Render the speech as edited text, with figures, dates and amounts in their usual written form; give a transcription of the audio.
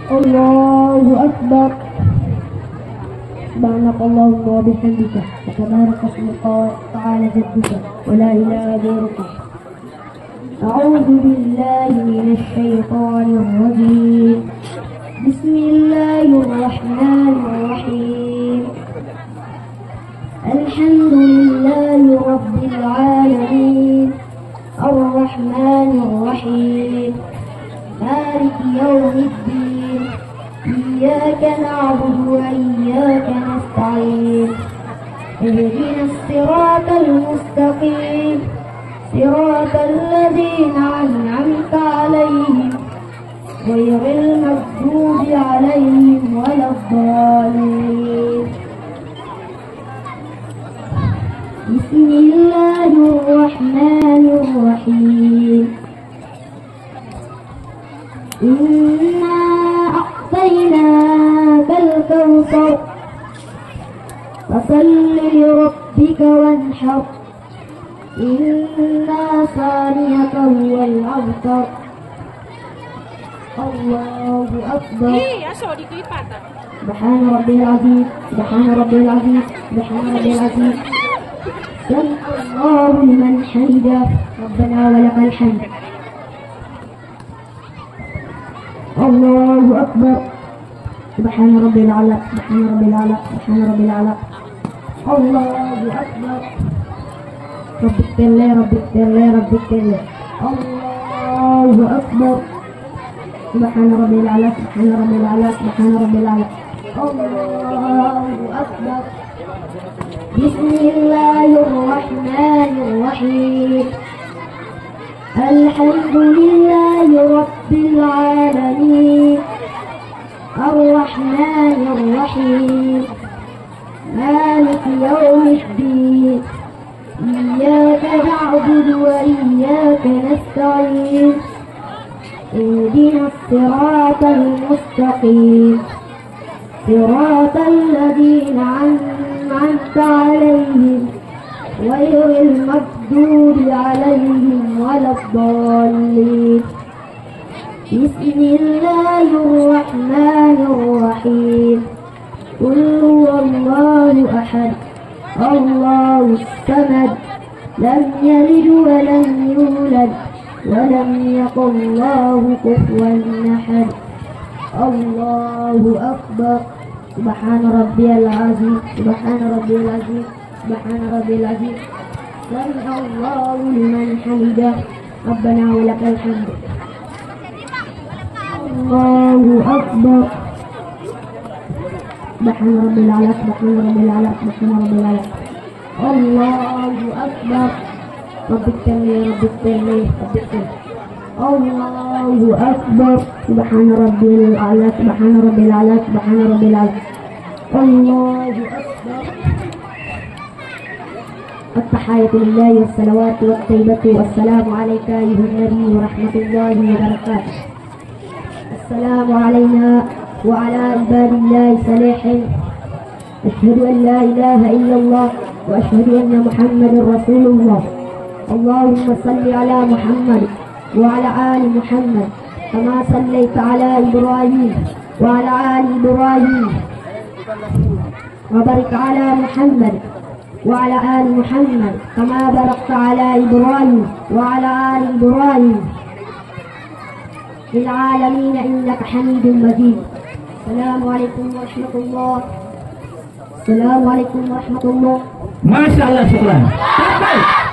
الله أكبر. سبحانك اللهم وبحمدك وتبارك اسمك وتعالى جدك ولا إله غيرك. أعوذ بالله من الشيطان الرجيم. بسم الله الرحمن الرحيم. الحمد لله رب العالمين الرحمن الرحيم مالك يوم الدين. إياك نعبد وإياك نستعين. اهدنا الصراط المستقيم صراط الذين أنعمت عليهم غير المغضوب عليهم ولا الضالين. بسم الله الرحمن الرحيم. إنا أعطيناك الكوثر فصل لربك وانحر إن ثانيك هو الأبتر. الله أكبر. سبحان ربي العظيم سبحان ربي العظيم سبحان ربي العظيم. سمع الله لمن حمده ربنا ولك الحمد. الله أكبر. سبحان ربي العلى سبحان ربي العلى سبحان ربي العلى. الله أكبر. رب اغفر لي رب اغفر لي رب اغفر لي. الله أكبر. سبحان ربي العلى سبحان ربي العلى سبحان ربي العلى. الله أكبر. بسم الله الرحمن الرحيم. الحمد لله رب العالمين الرحمن الرحيم مالك يوم الدين. إياك نعبد وإياك نستعين. اهدنا الصراط المستقيم صراط الذين أنعمت عليهم غير المغضوب عليهم ولا الضالين. بسم الله الرحمن الرحيم. قل هو الله أحد الله الصمد لم يلد ولم يولد ولم يكن له كفوا أحد. الله أكبر. سبحان ربي العظيم سبحان ربي العظيم سبحان ربي العظيم. سمع الله لمن حمده ربنا ولك الحمد. الله أكبر. سبحان ربي العلى سبحان ربي العلى سبحان ربي العلى. الله أكبر. رب اغفر لي رب اغفر لي رب اغفر لي. الله أكبر. سبحان ربي الأعلى سبحان ربي الأعلى سبحان ربي الأعلى. الله أكبر. التحية لله والصلوات والطيبة والسلام عليك أيها النبي ورحمة الله وبركاته. السلام علينا وعلى عباد الله الصالحين. أشهد أن لا إله إلا الله وأشهد أن محمدا رسول الله. اللهم صل على محمد وعلى آل محمد كما صليت على إبراهيم وعلى آل إبراهيم وبارك على محمد وعلى آل محمد كما باركت على إبراهيم وعلى آل إبراهيم في العالمين إنك حميد مجيد. السلام عليكم ورحمة الله. السلام عليكم ورحمة الله. ما شاء الله شكرا.